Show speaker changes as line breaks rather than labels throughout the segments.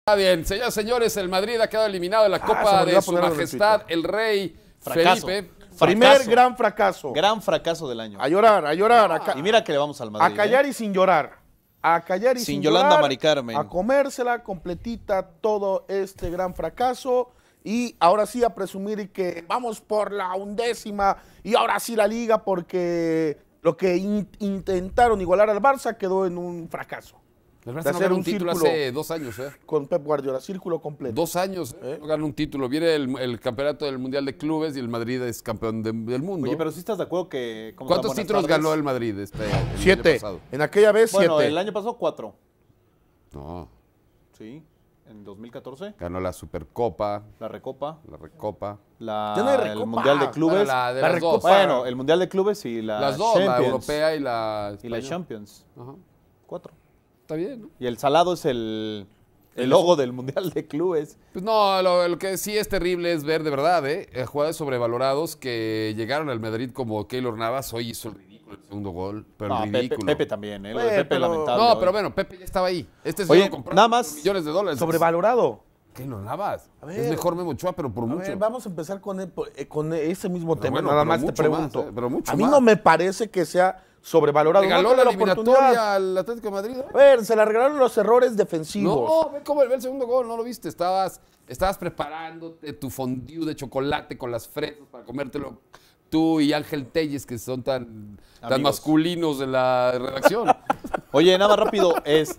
Está bien, señoras y señores, el Madrid ha quedado eliminado de la Copa de Su Majestad, el Rey Felipe.
Primer gran fracaso.
Gran fracaso del año.
A llorar, a llorar.
Y mira que le vamos al Madrid.
A callar y sin llorar. A callar y sin llorar.
Sin Yolanda Mari Carmen.
A comérsela completita todo este gran fracaso. Y ahora sí a presumir que vamos por la 11ª y ahora sí la Liga, porque lo que intentaron igualar al Barça quedó en un fracaso.
El Barça no ganó un título hace 2 años,
con Pep Guardiola, círculo completo.
2 años, no ganó un título. Viene el campeonato del Mundial de Clubes y el Madrid es campeón del mundo.
Oye, pero sí estás de acuerdo que...
¿Cuántos títulos ganó el Madrid
7. En aquella vez 7.
Bueno, el año pasado 4.
No.
Sí, en 2014.
Ganó la Supercopa.
La Recopa.
La Recopa.
Ya no hay Recopa.
El Mundial de Clubes.
Bueno,
la Recopa.
Bueno, el Mundial de Clubes y la
las dos,
Champions.
la Europea y la
Y la Champions.
Ajá.
4.
Está bien, ¿no?
Y el salado es el logo del Mundial de Clubes.
Pues no, lo que sí es terrible es ver de verdad, jugadores sobrevalorados que llegaron al Madrid como Keylor Navas. Hoy hizo el ridículo el segundo gol, pero
No,
ridículo.
Pepe también, Lo de Pepe
pero...
lamentable.
No,
hoy.
pero bueno, Pepe ya estaba ahí.
Oye,
compró
nada más
millones de dólares.
Sobrevalorado.
Keylor Navas.
A ver,
es mejor Memo Ochoa, pero por
A
mucho.
ver, vamos a empezar con ese mismo tema.
bueno,
Nada
pero
más te
mucho
pregunto.
más, pero mucho
a mí
más.
no me parece que sea sobrevalorado.
Regaló
No
la
tuve oportunidad.
eliminatoria al Atlético de Madrid.
A ver, se la regalaron los errores defensivos.
No, ve cómo ve el segundo gol, no lo viste. Estabas preparándote tu fondue de chocolate con las fresas para comértelo tú y Ángel Telles, que son tan masculinos de la redacción.
Oye, nada más rápido.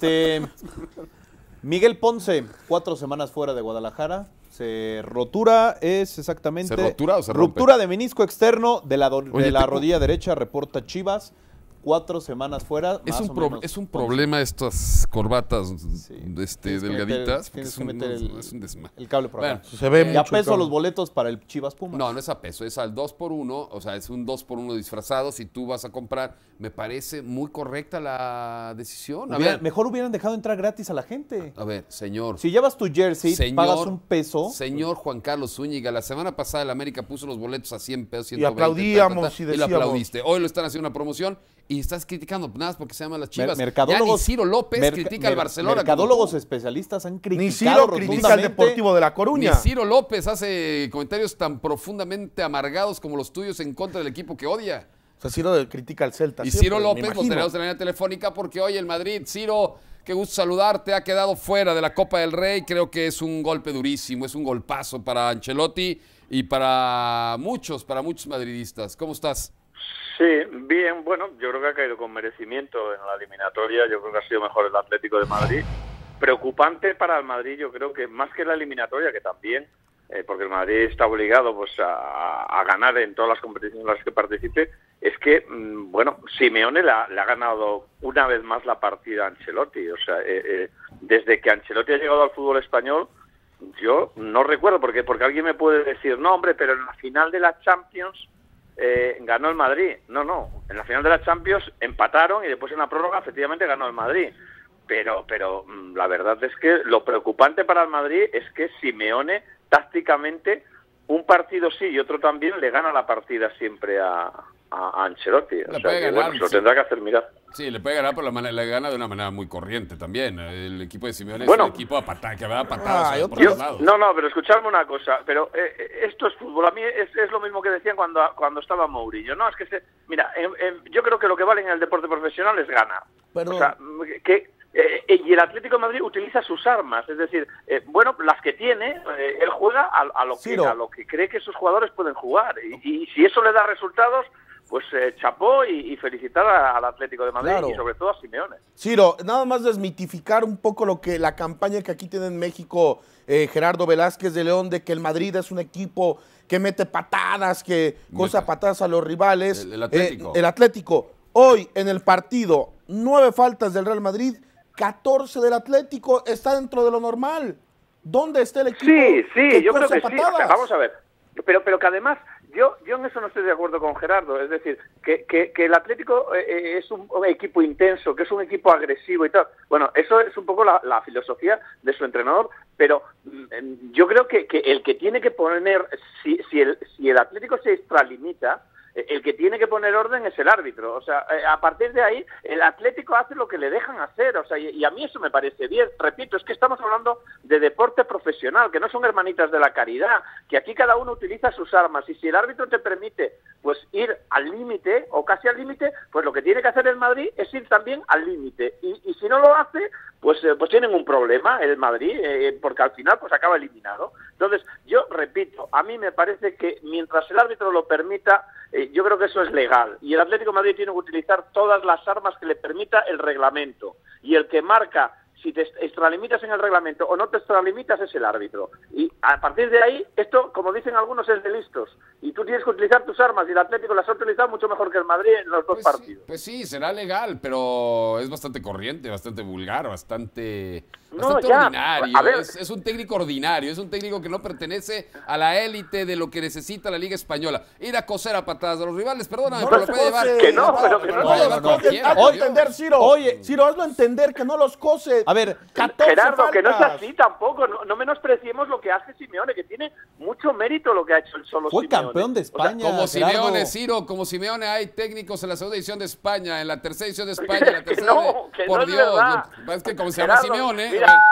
Miguel Ponce, 4 semanas fuera de Guadalajara. Rotura es exactamente...
¿Se rotura o se rompe?
Ruptura de menisco externo de la rodilla derecha, reporta Chivas. 4 semanas fuera,
Es un problema estas corbatas delgaditas.
Tienes que meter
es un desmadre.
el cable por acá.
Se ve
Y a
mucho
peso
el
los boletos para el Chivas Pumas.
No es a peso, es al 2x1, o sea, es un 2x1 disfrazado. Si tú vas a comprar, me parece muy correcta la decisión.
Mejor hubieran dejado entrar gratis a la gente.
A ver, señor.
Si llevas tu jersey, pagas un peso.
Señor Juan Carlos Zúñiga, la semana pasada el América puso los boletos a 100 pesos, 120.
Y aplaudíamos y
y lo
decíamos.
aplaudiste. Hoy lo están haciendo una promoción y estás criticando nada más porque se llaman las Chivas.
Mercadólogos,
ya ni Ciro López critica al Barcelona.
Mercadólogos especialistas han criticado
Ni Ciro critica al Deportivo de La Coruña.
Ni Ciro López hace comentarios tan profundamente amargados como los tuyos en contra del equipo que odia.
O sea, Ciro critica al Celta.
Y
siempre,
Ciro
me
López lo
imagino.
tenemos en la línea telefónica porque hoy el Madrid, Ciro, qué gusto saludarte, ha quedado fuera de la Copa del Rey. Creo que es un golpe durísimo, es un golpazo para Ancelotti y para muchos madridistas. ¿Cómo estás?
Sí, bien, bueno, yo creo que ha caído con merecimiento en la eliminatoria, yo creo que ha sido mejor el Atlético de Madrid. Preocupante para el Madrid, yo creo que más que la eliminatoria, que también, porque el Madrid está obligado pues a ganar en todas las competiciones en las que participe, es que, bueno, Simeone le ha ganado una vez más la partida a Ancelotti. O sea, desde que Ancelotti ha llegado al fútbol español, yo no recuerdo, porque alguien me puede decir, no, hombre, pero en la final de la Champions ganó el Madrid. No, en la final de la Champions empataron y después en la prórroga efectivamente ganó el Madrid. Pero la verdad es que lo preocupante para el Madrid es que Simeone tácticamente un partido sí y otro también le gana la partida siempre a Ancelotti. O sea, que, bueno, se lo tendrá que hacer mirar.
Sí, le puede ganar, pero le gana de una manera muy corriente también. El equipo de Simeone es
Bueno,
un equipo que va a patadas por
yo,
todos lados.
No, pero escuchadme una cosa. Pero esto es fútbol. A mí es lo mismo que decían cuando estaba Mourinho. No, es que mira, yo creo que lo que vale en el deporte profesional es ganar.
Perdón.
O sea, y el Atlético de Madrid utiliza sus armas, es decir, bueno, las que tiene, él juega a lo que cree que sus jugadores pueden jugar. Y si eso le da resultados, pues chapó y felicitar al Atlético de Madrid, claro, y sobre todo a Simeone.
Ciro, nada más desmitificar un poco la campaña que aquí tiene en México Gerardo Velázquez de León, de que el Madrid es un equipo que mete patadas, que cosa patadas a los rivales.
El Atlético.
El Atlético. Hoy en el partido, 9 faltas del Real Madrid, 14 del Atlético, está dentro de lo normal. ¿Dónde está el equipo?
Sí, yo creo que sí. O sea, vamos a ver. Pero que además, yo en eso no estoy de acuerdo con Gerardo. Es decir, que el Atlético es un equipo intenso, que es un equipo agresivo y tal. Bueno, eso es un poco la filosofía de su entrenador, pero yo creo que el que tiene que poner, si el Atlético se extralimita, El que tiene que poner orden es el árbitro. O sea, a partir de ahí, el Atlético hace lo que le dejan hacer. O sea, y a mí eso me parece bien. Repito, es que estamos hablando de deporte profesional, que no son hermanitas de la caridad, que aquí cada uno utiliza sus armas. Y si el árbitro te permite pues ir al límite, o casi al límite, pues lo que tiene que hacer el Madrid es ir también al límite. Y si no lo hace, pues tienen un problema el Madrid, porque al final pues acaba eliminado. Entonces, yo repito, a mí me parece que mientras el árbitro lo permita, yo creo que eso es legal. Y el Atlético de Madrid tiene que utilizar todas las armas que le permita el reglamento. Y el que marca si te extralimitas en el reglamento o no te extralimitas es el árbitro. Y a partir de ahí, esto, como dicen algunos, es de listos. Y tú tienes que utilizar tus armas y el Atlético las ha utilizado mucho mejor que el Madrid en los dos partidos.
Pues sí, será legal, pero es bastante corriente, bastante vulgar, bastante
No, ya.
ordinario.
A ver.
Es un técnico ordinario, es un técnico que no pertenece a la élite de lo que necesita la Liga Española. Ir a coser a patadas a los rivales, perdóname,
No
pero
los
lo puede llevar.
cose.
Que no, pero que
lo
no.
puede llevar cualquiera,
Hazlo
por Dios.
entender, Ciro.
Oye.
Ciro, hazlo entender que no los cose.
A ver,
14
Gerardo, que no es
faltas.
así tampoco. No menospreciemos lo que hace Simeone, que tiene mucho mérito lo que ha hecho el solo
fue
Simeone.
campeón de España.
Como
Gerardo.
Simeone, Ciro, como Simeone hay técnicos en la segunda edición de España, en la tercera edición de España, en la
Que
tercera
no, que
por
no es
Dios,
verdad.
es que como se llama
Gerardo,
Simeone,
mira,
a ver.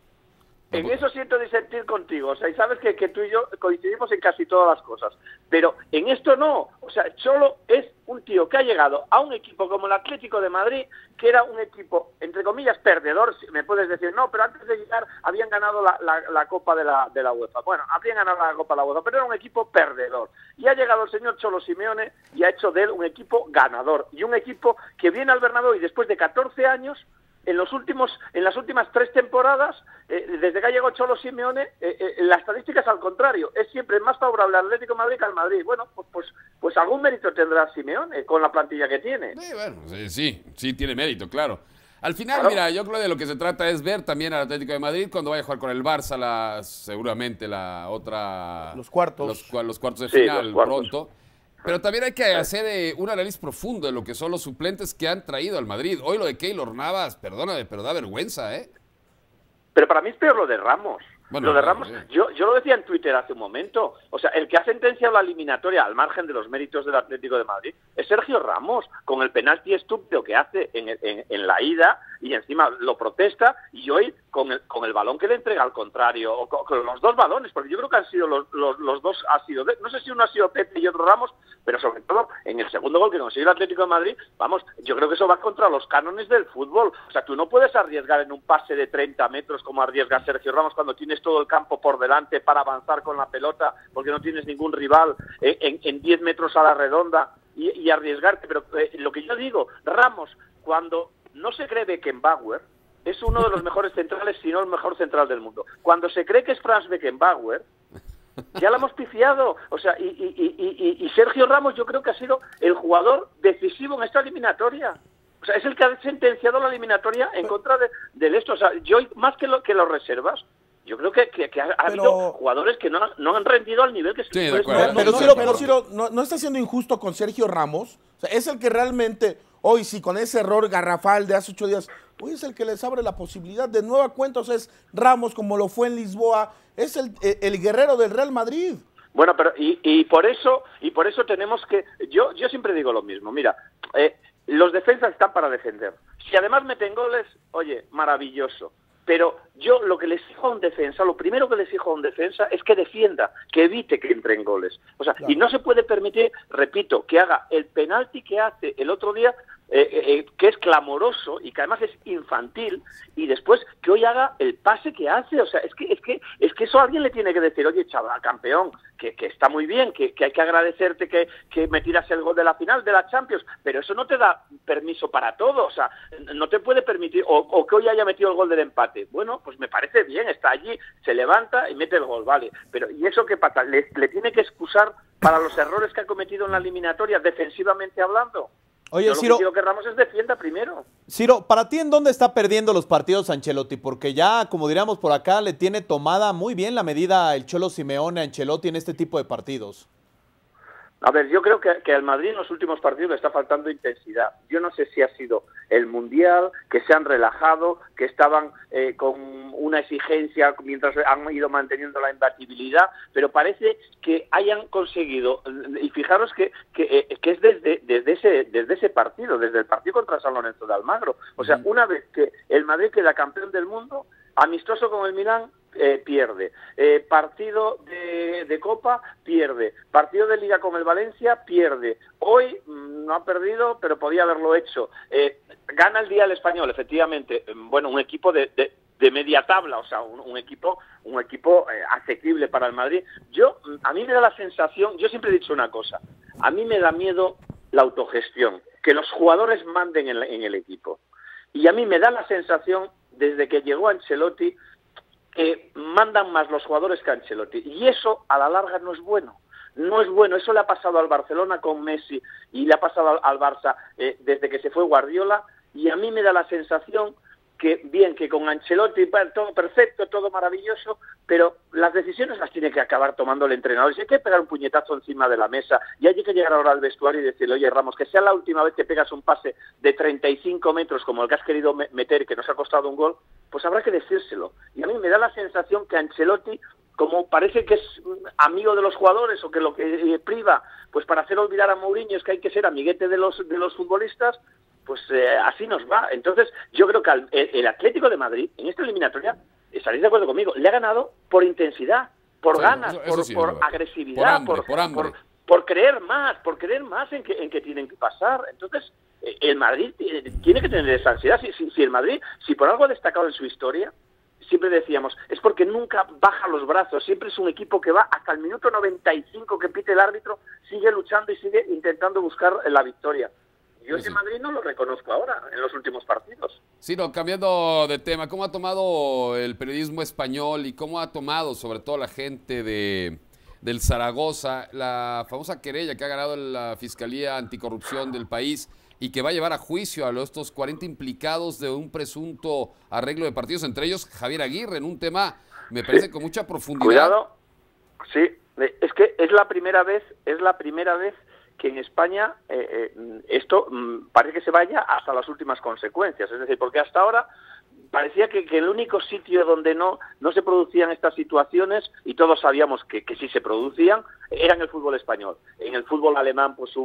en eso siento disentir contigo, o sea, y sabes que tú y yo coincidimos en casi todas las cosas, pero en esto no, o sea, Cholo es un tío que ha llegado a un equipo como el Atlético de Madrid, que era un equipo, entre comillas, perdedor, me puedes decir, no, pero antes de llegar habían ganado la Copa de la UEFA, bueno, habían ganado la Copa de la UEFA, pero era un equipo perdedor, y ha llegado el señor Cholo Simeone y ha hecho de él un equipo ganador, y un equipo que viene al Bernabéu y después de 14 años, en las últimas 3 temporadas, desde que ha llegado Cholo Simeone, la estadística es al contrario, es siempre más favorable al Atlético de Madrid que al Madrid. Bueno, pues algún mérito tendrá Simeone con la plantilla que tiene.
Sí, bueno, sí, tiene mérito, claro. Al final,
Claro.
mira, yo creo que de lo que se trata es ver también al Atlético de Madrid cuando vaya a jugar con el Barça, seguramente la otra...
Los cuartos.
Los cuartos de
Sí,
final
los cuartos.
pronto. Pero también hay que hacer un análisis profundo de lo que son los suplentes que han traído al Madrid. Hoy lo de Keylor Navas, perdóname, pero da vergüenza, ¿eh?
Pero para mí es peor lo de Ramos.
Bueno,
lo de
Ramos,
Ramos, yo lo decía en Twitter hace un momento, o sea, el que ha sentenciado la eliminatoria al margen de los méritos del Atlético de Madrid es Sergio Ramos, con el penalti estúpido que hace en la ida y encima lo protesta, y hoy con el balón que le entrega al contrario, o con los dos balones, porque yo creo que han sido los dos, no sé si uno ha sido Pepe y otro Ramos, pero sobre todo en el segundo gol que consiguió el Atlético de Madrid, vamos, yo creo que eso va contra los cánones del fútbol. O sea, tú no puedes arriesgar en un pase de 30 metros como arriesga Sergio Ramos cuando tienes todo el campo por delante para avanzar con la pelota, porque no tienes ningún rival en 10 metros a la redonda y arriesgarte. Pero lo que yo digo, Ramos, cuando no se cree Beckenbauer, es uno de los mejores centrales, si no el mejor central del mundo. Cuando se cree que es Franz Beckenbauer, ya lo hemos pifiado. O sea, y Sergio Ramos yo creo que ha sido el jugador decisivo en esta eliminatoria. O sea, es el que ha sentenciado la eliminatoria en contra del esto. O sea, yo más que los reservas, yo creo que ha habido jugadores que no han rendido al nivel que se
Sí, de
puede
acuerdo.
esperar.
Pero Ciro, no está siendo injusto con Sergio Ramos. O sea, es el que realmente, hoy sí, con ese error garrafal de hace 8 días, hoy es el que les abre la posibilidad de nueva cuenta. O sea, es Ramos, como lo fue en Lisboa, es el guerrero del Real Madrid.
Bueno, pero y por eso tenemos que, yo siempre digo lo mismo, mira, los defensas están para defender. Si además meten goles, oye, maravilloso. Pero yo lo que les exijo a un defensa, lo primero que les exijo a un defensa es que defienda, que evite que entren goles. O sea, claro. Y no se puede permitir, repito, que haga el penalti que hace el otro día, que es clamoroso y que además es infantil, y después que hoy haga el pase que hace. O sea, es que eso alguien le tiene que decir, oye, chaval, campeón, que está muy bien, que hay que agradecerte que me tiras el gol de la final de la Champions, pero eso no te da permiso para todo. O sea, no te puede permitir, o que hoy haya metido el gol del empate. Bueno, pues me parece bien, está allí, se levanta y mete el gol, vale. Pero ¿y eso qué pasa? ¿Le tiene que excusar para los errores que ha cometido en la eliminatoria, defensivamente hablando?
Oye,
yo
Ciro,
lo que quiero que Ramos es defienda primero.
Ciro, ¿para ti en dónde está perdiendo los partidos Ancelotti? Porque ya, como diríamos por acá, le tiene tomada muy bien la medida el Cholo Simeone a Ancelotti en este tipo de partidos.
A ver, yo creo que al Madrid en los últimos partidos le está faltando intensidad. Yo no sé si ha sido el Mundial, que se han relajado, que estaban con una exigencia mientras han ido manteniendo la imbatibilidad, pero parece que hayan conseguido, y fijaros que es desde ese partido, desde el partido contra San Lorenzo de Almagro. O sea, una vez que el Madrid queda campeón del mundo, amistoso con el Milán, pierde, partido de Copa, pierde, partido de Liga con el Valencia, pierde. Hoy no ha perdido, pero podía haberlo hecho. Gana el día el Español, efectivamente. Bueno, un equipo de media tabla, o sea, un equipo asequible para el Madrid. A mí me da la sensación, yo siempre he dicho una cosa, a mí me da miedo la autogestión, que los jugadores manden en el equipo. Y a mí me da la sensación, desde que llegó Ancelotti, que mandan más los jugadores que Ancelotti. Y eso, a la larga, no es bueno. No es bueno. Eso le ha pasado al Barcelona con Messi y le ha pasado al Barça desde que se fue Guardiola. Y a mí me da la sensación que con Ancelotti todo perfecto, todo maravilloso, pero las decisiones las tiene que acabar tomando el entrenador. Si hay que pegar un puñetazo encima de la mesa y hay que llegar ahora al vestuario y decirle, oye Ramos, que sea la última vez que pegas un pase de 35 metros como el que has querido meter y que nos ha costado un gol, pues habrá que decírselo. Y a mí me da la sensación que Ancelotti, como parece que es amigo de los jugadores o que lo que priva, pues para hacer olvidar a Mourinho es que hay que ser amiguete de los futbolistas, pues así nos va. Entonces yo creo que el Atlético de Madrid en esta eliminatoria, estaréis de acuerdo conmigo, le ha ganado por intensidad, por ganas, por agresividad, por creer más en que tienen que pasar. Entonces el Madrid tiene que tener esa ansiedad. Si el Madrid, si por algo ha destacado en su historia, siempre decíamos, es porque nunca baja los brazos, siempre es un equipo que va hasta el minuto 95 que pite el árbitro, sigue luchando y sigue intentando buscar la victoria. Yo ese Madrid no lo reconozco ahora, en los últimos partidos.
Sí, no, cambiando de tema, ¿cómo ha tomado el periodismo español y cómo ha tomado sobre todo la gente del Zaragoza la famosa querella que ha ganado la Fiscalía Anticorrupción del país y que va a llevar a juicio a estos 40 implicados de un presunto arreglo de partidos, entre ellos Javier Aguirre, en un tema, me parece, con mucha profundidad?
Cuidado, sí, es que es la primera vez que en España esto parece que se vaya hasta las últimas consecuencias. Es decir, porque hasta ahora parecía que el único sitio donde no se producían estas situaciones, y todos sabíamos que sí se producían, era en el fútbol español. En el fútbol alemán pues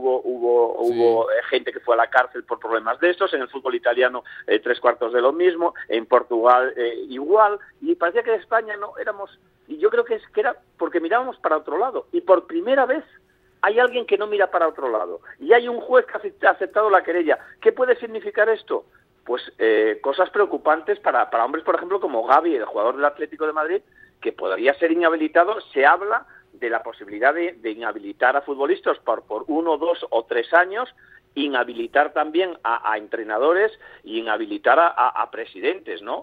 hubo gente que fue a la cárcel por problemas de estos, en el fútbol italiano 3/4 de lo mismo, en Portugal igual, y parecía que en España no éramos, y yo creo que era porque mirábamos para otro lado, y por primera vez hay alguien que no mira para otro lado, y hay un juez que ha aceptado la querella. ¿Qué puede significar esto? Pues cosas preocupantes para hombres, por ejemplo, como Gavi, el jugador del Atlético de Madrid, que podría ser inhabilitado. Se habla de la posibilidad de inhabilitar a futbolistas por 1, 2 o 3 años, inhabilitar también a entrenadores y inhabilitar a presidentes, ¿no?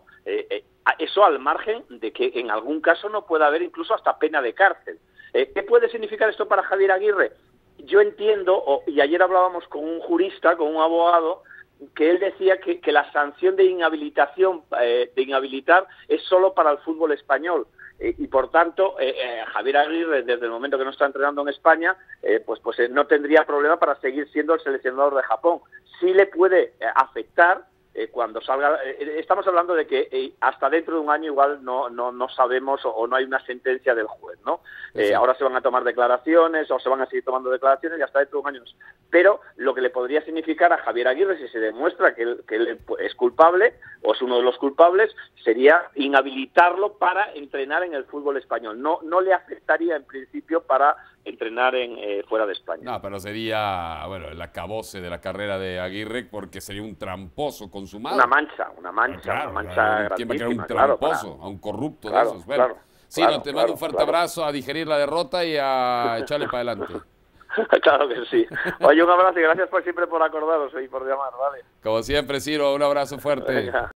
Eso al margen de que en algún caso no pueda haber incluso hasta pena de cárcel. ¿Qué puede significar esto para Javier Aguirre? Yo entiendo, y ayer hablábamos con un jurista, con un abogado, que él decía que la sanción de inhabilitación, de inhabilitar, es solo para el fútbol español. Y por tanto, Javier Aguirre, desde el momento que no está entrenando en España, pues no tendría problema para seguir siendo el seleccionador de Japón. Sí le puede afectar cuando salga. Estamos hablando de que hasta dentro de un año igual no sabemos o no hay una sentencia del juez, ¿no? Sí. Ahora se van a tomar declaraciones o se van a seguir tomando declaraciones y hasta dentro de un año. Pero lo que le podría significar a Javier Aguirre, si se demuestra que él es culpable o es uno de los culpables, sería inhabilitarlo para entrenar en el fútbol español. No le afectaría en principio para entrenar fuera de España.
No, pero sería, bueno, el acabose de la carrera de Aguirre, porque sería un tramposo consumado.
Una mancha
claro,
una mancha
¿quién va a querer un tramposo, a un corrupto de esos? Bueno, te mando un fuerte abrazo, a digerir la derrota y a echarle para adelante.
Claro que sí. Oye, un abrazo y gracias siempre por acordaros y por llamar, ¿vale?
Como siempre, Ciro, un abrazo fuerte.
Venga.